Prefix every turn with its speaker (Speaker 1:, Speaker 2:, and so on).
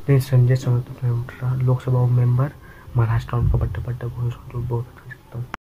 Speaker 1: नहीं, संजय समर्थन लोकसभा मेंबर महाराष्ट्र, उनका बर्थडे बहुत अच्छा लगता हूँ।